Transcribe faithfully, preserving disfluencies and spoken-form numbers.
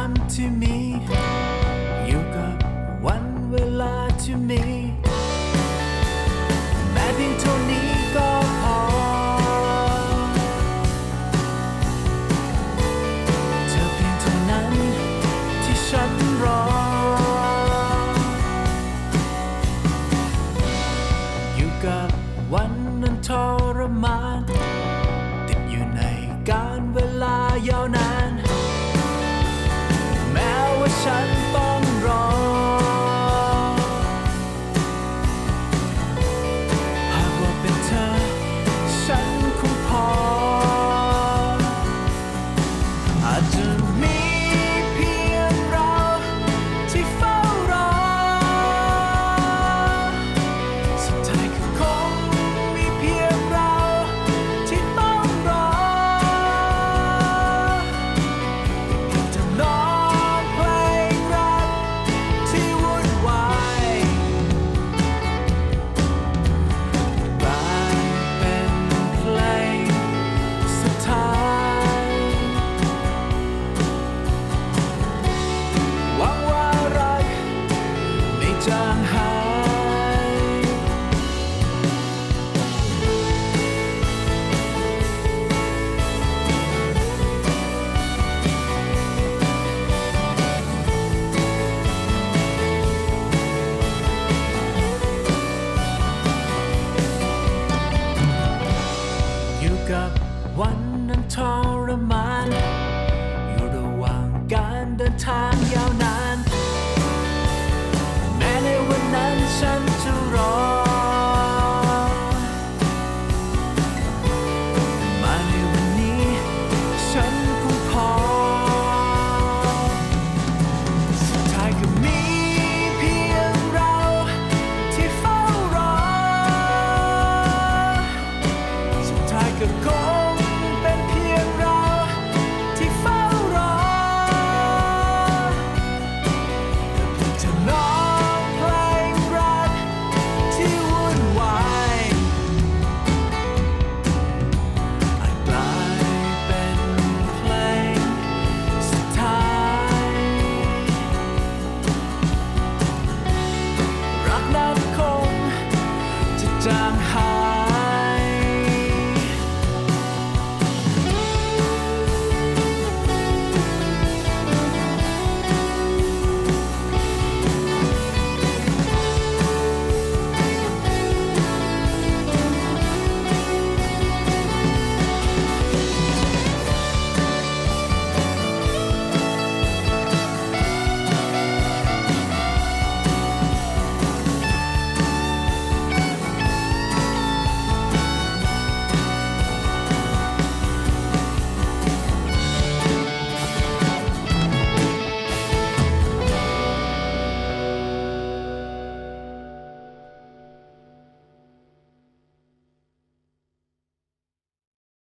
ามที่มีอยู่กับวันเวลาที่มีแม้เพียงเท่านี้ก็พอเธอเพียงเท่านั้นที่ฉันรออยู่กับวันนั้นทรมานติดอยู่ในการเวลายาวนานแม้ว่าฉันต้องรอหากว่าเป็นเธอฉันคงพออาจจะมีเพียงเราที่เฝ้ารอสุดท้ายก็คงมีเพียงเราที่ต้องรอจะร้องเพลงรักที่วุ่นวายกลายเป็นเพลงสุดท้ายหวังว่ารักไม่จางหายอยู่กับวันนั้นทรมานอยู่ระหว่างการเดินทางยาวนาน